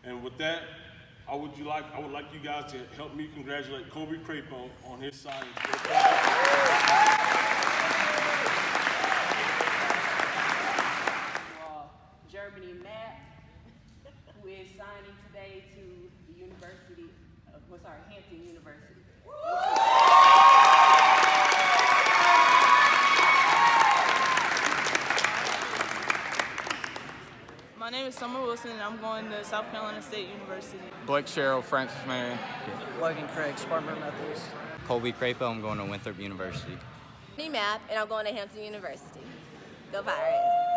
And with that, I would like you guys to help me congratulate Kobe Crapo on his signing. Germany Matt, who is signing today to the University of, Hampton University. My name is Summer Wilson, and I'm going to South Carolina State University. Blake Sherrill, Francis Marion. Logan Craig, Spartanburg Methodist. Colby Crapo, I'm going to Winthrop University. Me Matt, and I'm going to Hampton University. Go Pirates.